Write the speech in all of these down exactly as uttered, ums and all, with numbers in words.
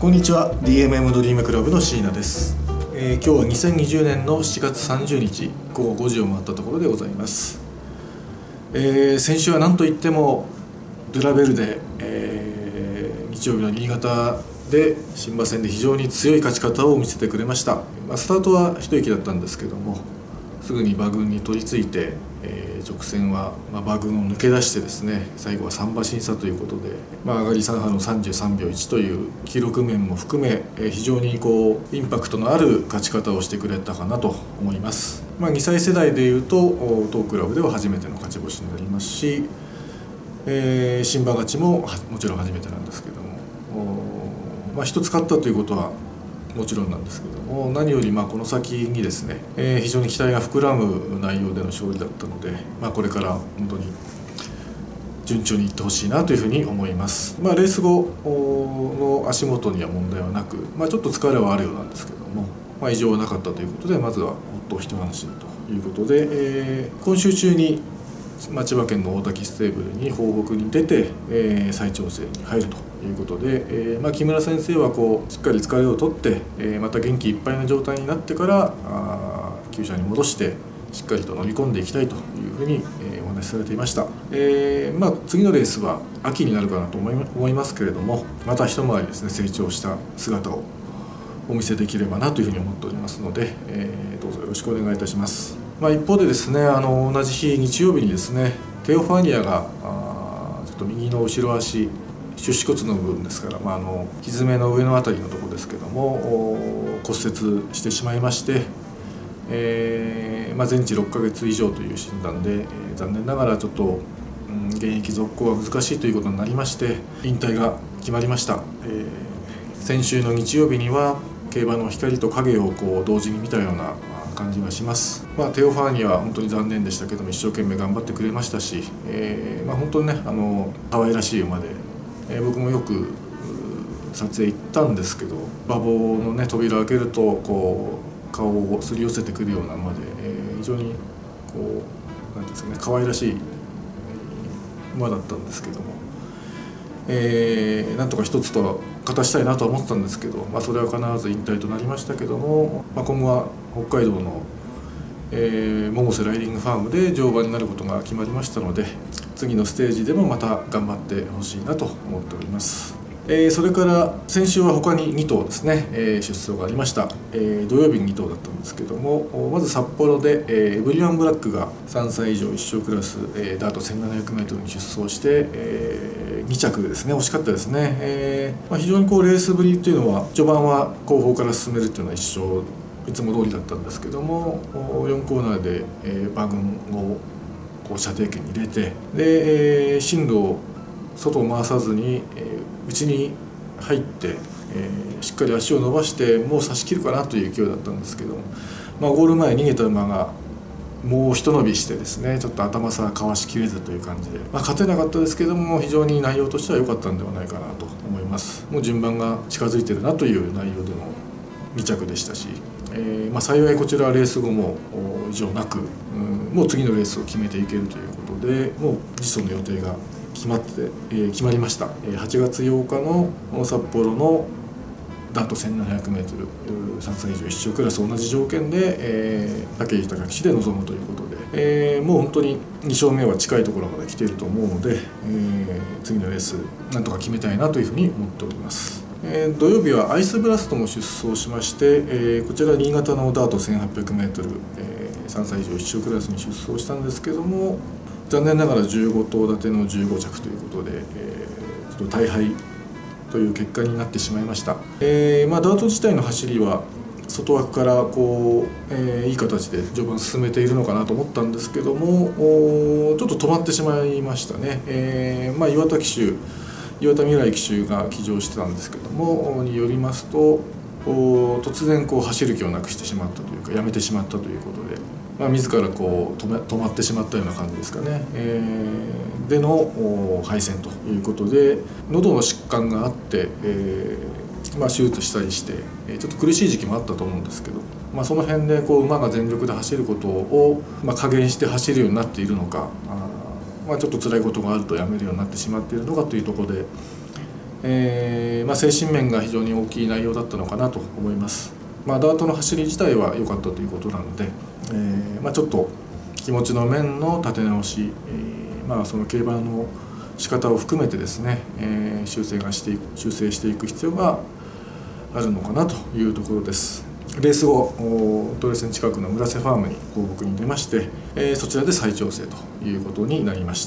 こんにちは。 ディーエムエム ドリームクラブの椎名です。えー、今日はにせんにじゅうねんのしちがつさんじゅうにちごごごじを回ったところでございます。えー、先週は何といってもドゥラベルデ、えー、日曜日の新潟で新馬戦で非常に強い勝ち方を見せてくれました。まあ、スタートは一息だったんですけども、すぐに馬群に取り付いて、えー、直線は、まあ、馬群を抜け出してですね、最後はさん馬身差ということで、まあ、上がりさん波のさんじゅうさんびょういちという記録面も含め、えー、非常にこうインパクトのある勝ち方をしてくれたかなと思います。まあ、にさい世代でいうと当クラブでは初めての勝ち星になりますし、えー、新馬勝ちももちろん初めてなんですけども、まあ、一つ勝ったということはもちろんなんですけども、何よりまあこの先にですね、えー、非常に期待が膨らむ内容での勝利だったので、まあ、これから本当に順調にいってほしいなというふうに思います。まあ、レース後の足元には問題はなく、まあ、ちょっと疲れはあるようなんですけども、まあ、異常はなかったということで、まずはほっと一安心ということで、えー、今週中にまあ、千葉県の大滝ステーブルに放牧に出て、えー、再調整に入るということで、えーまあ、木村先生はこうしっかり疲れを取って、えー、また元気いっぱいの状態になってからあ厩舎に戻してしっかりと乗り込んでいきたいというふうに、えー、お話しされていました。えーまあ、次のレースは秋になるかなと思い、思いますけれども、また一回りですね成長した姿をお見せできればなというふうに思っておりますので、えー、どうぞよろしくお願いいたします。まあ、一方でですね、あの同じ日日曜日にですねテオファニアがあちょっと右の後ろ足手指骨の部分ですから、まあ、あの蹄の上の辺りのところですけども骨折してしまいまして、えーまあ、全治ろっかげつ以上という診断で、えー、残念ながらちょっと、うん、現役続行は難しいということになりまして引退が決まりました。えー、先週の日曜日には競馬の光と影をこう同時に見たような感じがします。まあ、テオファーニは本当に残念でしたけども一生懸命頑張ってくれましたし、えーまあ、本当にねあの可愛らしい馬で、えー、僕もよく撮影行ったんですけど、馬房のね扉を開けるとこう顔をすり寄せてくるような馬で、えー、非常にこうなんですかね可愛らしい馬だったんですけども、えー、なんとか一つと勝たしたいなとは思ってたんですけど、まあ、それは必ず引退となりましたけども、まあ、今後は北海道の、えー、百瀬ライディングファームで乗馬になることが決まりましたので、次のステージでもまた頑張ってほしいなと思っております。えー、それから先週は他にに頭ですね、えー、出走がありました。えー、土曜日にに頭だったんですけども、まず札幌で、えー、エブリワンブラックがさんさい以上一生クラス、えー、ダート せんななひゃくメートル に出走して、えー、に着ですね、惜しかったですね。えーまあ、非常にこうレースぶりというのは序盤は後方から進めるというのは一生いつも通りだったんですけども、よんコーナーで、えー、馬群をこう射程圏に入れて、で、えー、進路を外を回さずに、えー内に入って、えー、しっかり足を伸ばしてもう差し切るかなという勢いだったんですけども、まあ、ゴール前逃げた馬がもう一伸びしてですねちょっと頭差かわしきれずという感じで、まあ、勝てなかったですけども非常に内容としては良かったんではないかなと思います。もう順番が近づいてるなという内容でのに着でしたし、えーまあ、幸いこちらはレース後も異常なく、うん、もう次のレースを決めていけるということでもう次走の予定が決まって、えー、決まりました。はちがつようかの札幌のダート せんななひゃくメートル さんさい以上一生クラス同じ条件で、えー、武豊騎手で臨むということで、えー、もう本当にに勝目は近いところまで来ていると思うので、えー、次のレースなんとか決めたいなというふうに思っております。えー、土曜日はアイスブラストも出走しまして、えー、こちら新潟のダート せんはっぴゃくメートル、えー、さんさい以上一生クラスに出走したんですけども残念ながらじゅうご頭立てのじゅうご着ということで、えー、ちょっと大敗という結果になってしまいました。えーまあ、ダート自体の走りは外枠からこう、えー、いい形で序盤進めているのかなと思ったんですけどもちょっと止まってしまいましたね。えーまあ、岩田騎手岩田未来騎手が騎乗してたんですけどもによりますと突然こう走る気をなくしてしまったというかやめてしまったということで。まあ、自らこう止め止まってしまったような感じですかね、えー、での敗戦ということで喉の疾患があって、えーまあ、手術したりしてちょっと苦しい時期もあったと思うんですけど、まあ、その辺でこう馬が全力で走ることを、まあ、加減して走るようになっているのかあ、まあ、ちょっと辛いことがあるとやめるようになってしまっているのかというところで、 えーまあ、精神面が非常に大きい内容だったのかなと思います。まあ、ダートの走り自体は良かったということなので、えーまあ、ちょっと気持ちの面の立て直し、えーまあ、その競馬の仕方を含めてですね、えー、修正がしていく修正していく必要があるのかなというところです。レース後、トレセン近くの村瀬ファームに放牧に出まして、えー、そちらで再調整ということになりました。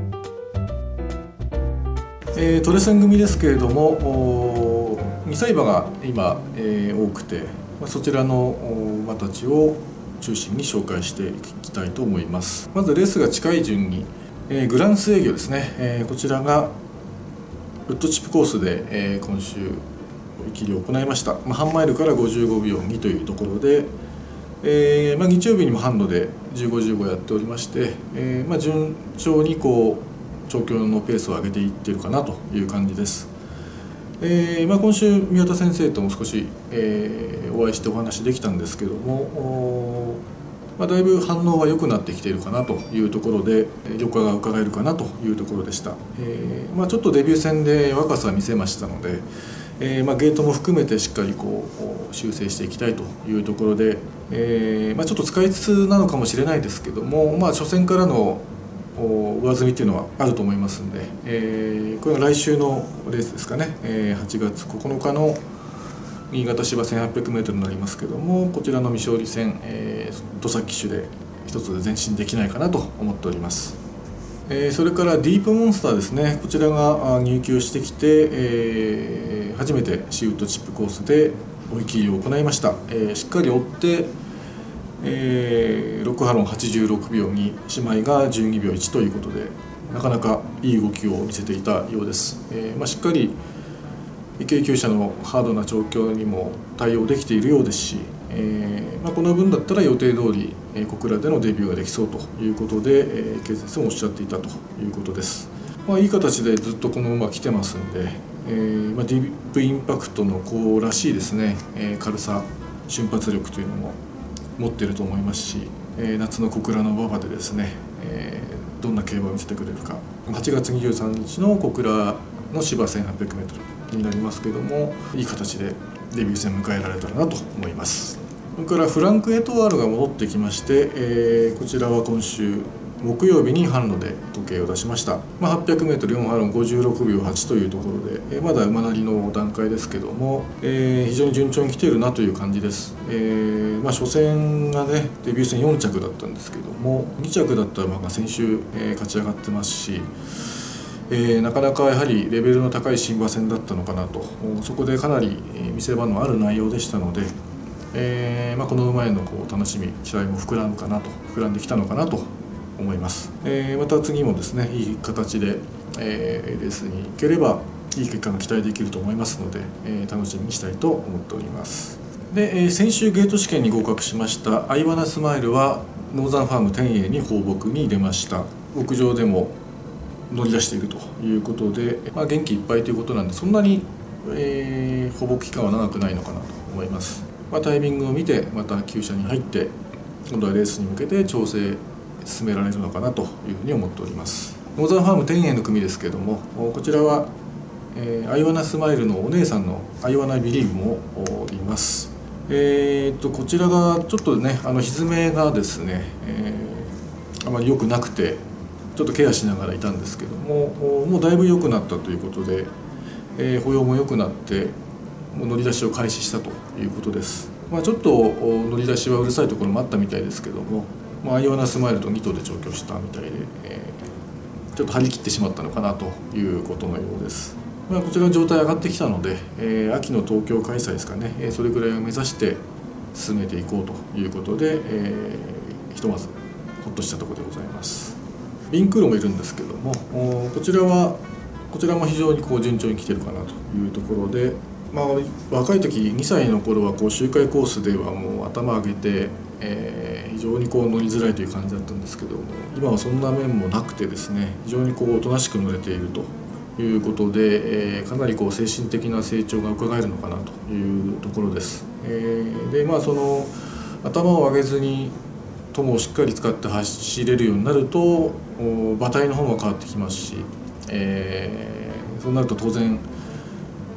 えー、トレセン組ですけれども、にさい馬が今、えー、多くて、まあ、そちらの馬たちを中心に紹介していきたいと思います。まずレースが近い順に、えー、グランス営業ですね、えー、こちらがウッドチップコースで、えー、今週追い切りを行いました。まあ、半マイルからごじゅうごびょうにというところで、えーまあ、日曜日にも半路でじゅうご、じゅうごやっておりまして、えーまあ、順調にこう調教のペースを上げていっているかなという感じです。えーまあ、今週宮田先生とも少し、えー、お会いしてお話できたんですけども、まあ、だいぶ反応は良くなってきているかなというところで良化が伺えるかなというところでした。えーまあ、ちょっとデビュー戦で若さ見せましたので、えーまあ、ゲートも含めてしっかりこう修正していきたいというところで、えーまあ、ちょっと使いつつなのかもしれないですけども、まあ、初戦からの上積みっていうのはあると思いますんで、えー、これは来週のレースですかね、えー、はちがつここのかの新潟芝 せんはっぴゃくメートル になりますけども、こちらの未勝利戦、えー、土佐騎手で一つ前進できないかなと思っております。えー、それからディープモンスターですね、こちらが入厩してきて、えー、初めてシーウッドチップコースで追い切りを行いました。えー、しっかり追って、えー、ろくハロンはちじゅうろくびょうに、姉妹がじゅうにびょういちということで、なかなかいい動きを見せていたようです。えーまあ、しっかり池江厩舎のハードな状況にも対応できているようですし、えーまあ、この分だったら予定通り、えー、小倉でのデビューができそうということで、えー、池江先生もおっしゃっていたということです。まあ、いい形でずっとこの馬来てますんで、えーまあ、ディープインパクトの子らしいですね、えー、軽さ瞬発力というのも持っていると思いますし、えー、夏の小倉の馬場でですね、えー、どんな競馬を見せてくれるか、はちがつにじゅうさんにちの小倉の芝 せんはっぴゃくメートル になりますけども、いい形でデビュー戦迎えられたらなと思います。それからフランク・エトワールが戻ってきまして、えー、こちらは今週木曜日に販路で時計を出しました。まあ、はっぴゃくメートルよんハロンごじゅうろくびょうはちというところで、えー、まだ馬なりの段階ですけども、えー、非常に順調に来ているなという感じです。えーまあ、初戦がねデビュー戦よんちゃくだったんですけども、にちゃくだった馬が先週、えー、勝ち上がってますし、えー、なかなかやはりレベルの高い新馬戦だったのかなと、そこでかなり見せ場のある内容でしたので、えーまあ、この馬へのこう楽しみ期待も膨らむかなと膨らんできたのかなと思います。えー、また次もですねいい形で、えー、レースに行ければいい結果が期待できると思いますので、えー、楽しみにしたいと思っております。で、えー、先週ゲート試験に合格しましたアイワナスマイルはノーザンファーム天栄に放牧に出ました。牧場でも乗り出しているということで、まあ、元気いっぱいということなんで、そんなに、えー、放牧期間は長くないのかなと思います。まあ、タイミングを見てまた厩舎に入って今度はレースに向けて調整進められるのかなというふうに思っております。ノーザンファーム天栄の組ですけれども、こちらは、えー、アイワナスマイルのお姉さんのアイワナビリーブもおります。えー、とこちらがちょっとねあの蹄がですね、えー、あまり良くなくてちょっとケアしながらいたんですけども、もうだいぶ良くなったということで、えー、歩様も良くなってもう乗り出しを開始したということです。まあ、ちょっと乗り出しはうるさいところもあったみたいですけども、まあ、アイワナスマイルとに頭で調教したみたいで、えー、ちょっと張り切ってしまったのかなということのようです。まあ、こちらの状態上がってきたので、えー、秋の東京開催ですかね、えー、それぐらいを目指して進めていこうということで、えー、ひとまずほっとしたところでございます。リンクロもいるんですけども、こちらはこちらも非常にこう順調に来てるかなというところで、まあ、若い時にさいの頃はこう周回コースではもう頭上げて、えー、非常にこう乗りづらいという感じだったんですけども、今はそんな面もなくてですね、非常にこうおとなしく乗れているということで、えー、かなりこう精神的な成長が伺えるのかなというところです。えー、でまあその頭を上げずに友をしっかり使って走れるようになると馬体の方も変わってきますし、えー、そうなると当然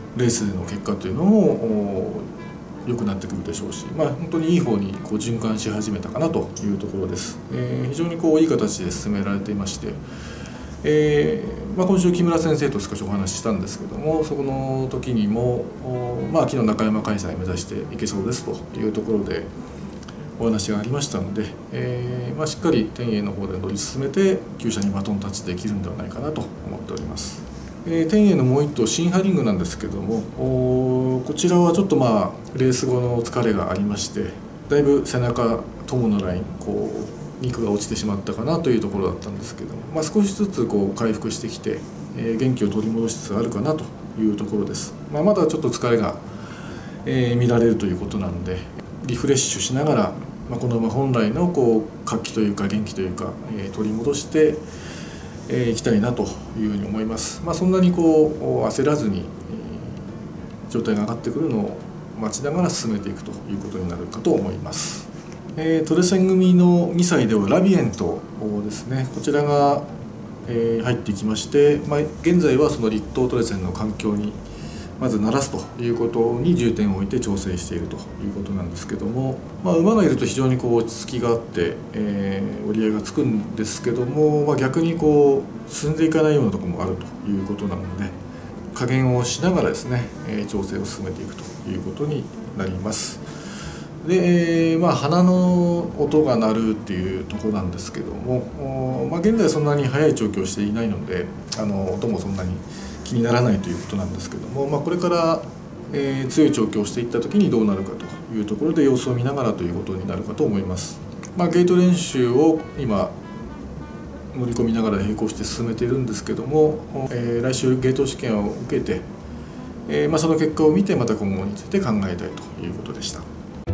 レースでの結果というのも良くなってくるでしょうし、まあ、本当にいい方にこう循環し始めたかなというところです。えー、非常にこういい形で進められていまして、えーまあ、今週木村先生と少しお話ししたんですけども、そこの時にも、まあ、秋の中山開催目指していけそうですというところでお話がありましたので、えーまあ、しっかり天栄の方で乗り進めて厩舎にバトンタッチできるんではないかなと思っております。えー、天栄のもう一頭シンハリングなんですけども、こちらはちょっとまあレース後の疲れがありまして、だいぶ背中トモのラインこう肉が落ちてしまったかなというところだったんですけども、まあ、少しずつこう回復してきて、えー、元気を取り戻しつつあるかなというところです。まあ、まだちょっと疲れが、えー、見られるということなので、リフレッシュしながら、まあ、この馬本来のこう活気というか元気というか、えー、取り戻してえー、いきたいなというふうに思います。まあ、そんなにこう焦らずに、えー、状態が上がってくるのを待ちながら進めていくということになるかと思います。えー、トレセン組のにさいではラビエントですね、こちらが、えー、入ってきまして、まあ、現在はその立東トレセンの環境にまず慣らすということに重点を置いて調整しているということなんですけども、まあ、馬がいると非常にこう落ち着きがあって、えー、折り合いがつくんですけども、まあ、逆にこう進んでいかないようなところもあるということなので、加減をしながらですね、えー、調整を進めていくということになります。で、えーまあ、鼻の音が鳴るっていうところなんですけども、まあ、現在そんなに速い調教をしていないので、あの音もそんなに気にならないということなんですけども、まあ、これから、えー、強い調教をしていった時にどうなるかというところで様子を見ながらということになるかと思います。まあ、ゲート練習を今乗り込みながら並行して進めているんですけども、えー、来週ゲート試験を受けて、えーまあ、その結果を見てまた今後について考えたいということでした。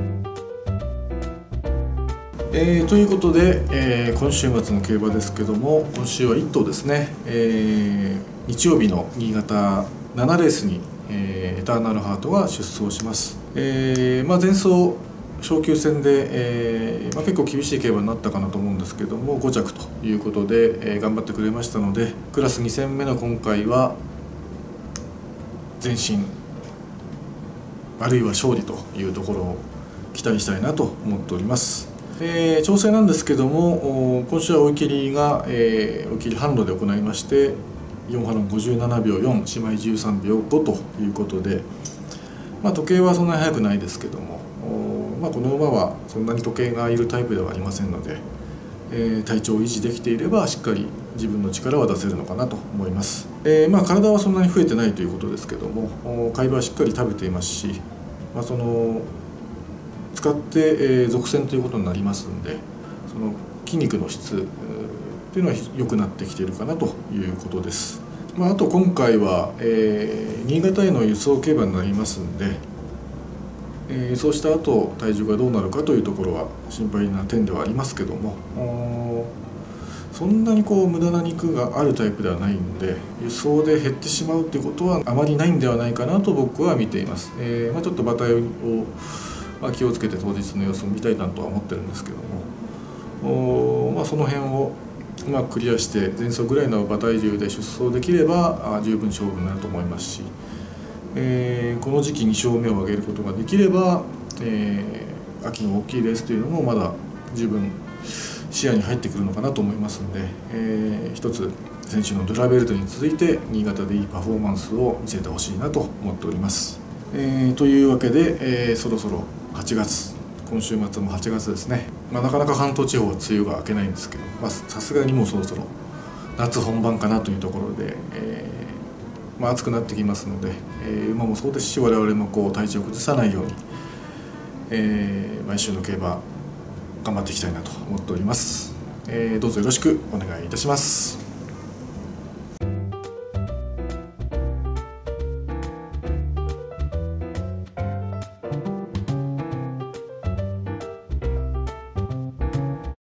えー、ということで、えー、今週末の競馬ですけども、今週はいっ頭ですね、えー日曜日の新潟ななレースに、えー、エターナルハートが出走します。えーまあ、前走昇級戦で、えーまあ、結構厳しい競馬になったかなと思うんですけども、ご着ということで、えー、頑張ってくれましたので、クラスに戦目の今回は前進あるいは勝利というところを期待したいなと思っております。えー、調整なんですけども、今週は追い切りが、えー、追い切り販路で行いまして、よんハロンごじゅうななびょうよん、姉妹じゅうさんびょうごということで、まあ、時計はそんなに速くないですけども、まあ、この馬はそんなに時計がいるタイプではありませんので、えー、体調を維持できていればしっかり自分の力は出せるのかなと思います。えーまあ、体はそんなに増えてないということですけども、貝場はしっかり食べていますし、まあ、その使って、えー、続戦ということになりますので、その筋肉の質というのは良くなってきているかなということです。まあ、あと今回は、えー、新潟への輸送競馬になりますので、えー、輸送した後体重がどうなるかというところは心配な点ではありますけども、そんなにこう無駄な肉があるタイプではないので、輸送で減ってしまうということはあまりないんではないかなと僕は見ています。えーまあ、ちょっと馬体を、まあ、気をつけて当日の様子を見たいなとは思ってるんですけども、まあ、その辺をうまくクリアして前走ぐらいの馬体重で出走できれば十分勝負になると思いますし、えー、この時期に勝目を挙げることができれば、えー、秋の大きいレースというのもまだ十分視野に入ってくるのかなと思いますので、えー、一つ先週のドラベルトに続いて新潟でいいパフォーマンスを見せてほしいなと思っております。えー、というわけで、えー、そろそろはちがつ、今週末もはちがつですね。まあ、なかなか関東地方は梅雨が明けないんですけど、さすがにもうそろそろ夏本番かなというところで、えーまあ、暑くなってきますので、えー、馬もそうですし我々もこう体調を崩さないように、えー、毎週の競馬頑張っていきたいなと思っております。えー、どうぞよろしくお願いいたします。